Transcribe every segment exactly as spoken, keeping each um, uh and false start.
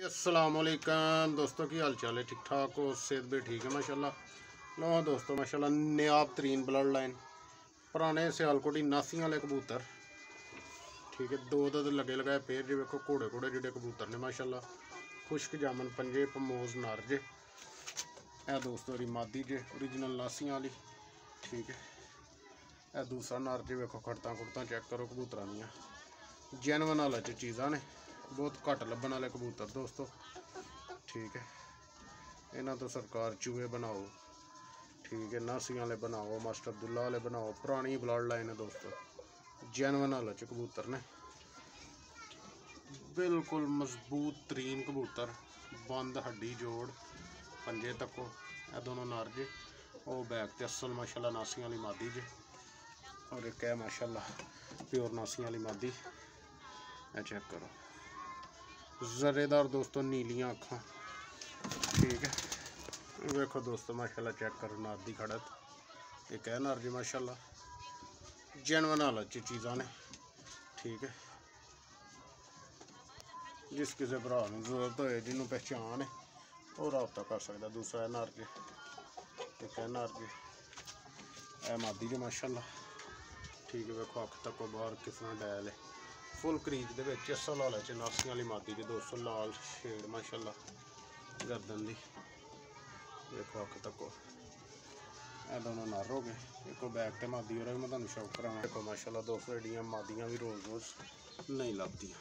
अस्सलाम वालेकुम दोस्तों, की हाल चाल है? ठीक ठाक हो? सेहत भी ठीक है माशाल्लाह। लो दोस्तों माशाल्लाह नायाब तरीन ब्लड लाइन पुराने सियालकोटी नासी वाले कबूतर, ठीक है। दो दो लगे लगाए पेड़ जी, वेखो घोड़े घोड़े जोड़े कबूतर ने माशाल्लाह। खुश्क जामन पंजे पमोज नर जे। ए दोस्तों री मादी जे ओरिजिनल नासियां वाली, ठीक है। ए दूसरा नर जे, वेखो खड़ता खुड़ता चेक करो कबूतर दियां जैनवन वाला च चीज़ा ने, बहुत घट लभन वाले कबूतर दोस्तों, ठीक है। इन्हों तो सरकार चूहे बनाओ, ठीक है। नासियां वाले बनाओ, मास्टर अब्दुल्ला वाले बनाओ, पुरानी ब्लड लाइन है दोस्तों। जैनवन वाले च कबूतर ने, बिल्कुल मजबूत तरीन कबूतर, बंद हड्डी जोड़ पंजे तको। ए दोनों नर जे, वो बैक ते असल माशाल्लाह नासियां वाली मादी जे, और एक है माशाल्लाह प्योर नासियां वाली मादी। ए चेक करो जरेदार दोस्तों, नीलियां अखा, ठीक है। देखो दोस्तों माशाल्लाह चेक करो नर दी खड़त, एक है नर जी माशाल्लाह जैनवन वाला च चीज़ा ने, ठीक है। जिस किसी भरा को जरूरत हो, जिन्होंने पहचान है वो रबता कर सकता। दूसरा है नर जी, एक है नर जी ए मादी जी माशाल्लाह, ठीक है। वेखो अख तक बाहर किस तरह डैल है, फुल क्रीज दे विच असल वाला च नासियां वाली मादी जी दोस्तों। लाल शेड माशाल्लाह गर्दन दी, देखो अख तको। ए दोनों नर हो गए, एक बैक ते मादी और मैं तुहानू शौक कराना। देखो माशाल्लाह दोस्तों एडियां मादियां भी रोज़ रोज़ नहीं लभदियां,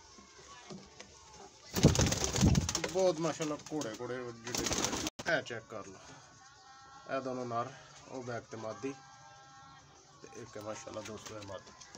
बहुत माशाल्लाह घोड़े घोड़े जिहड़े। ए चेक कर लो, ए दोनों नर, वो बैक ते मादी, एक है माशाल्लाह दोस्तों है मादी।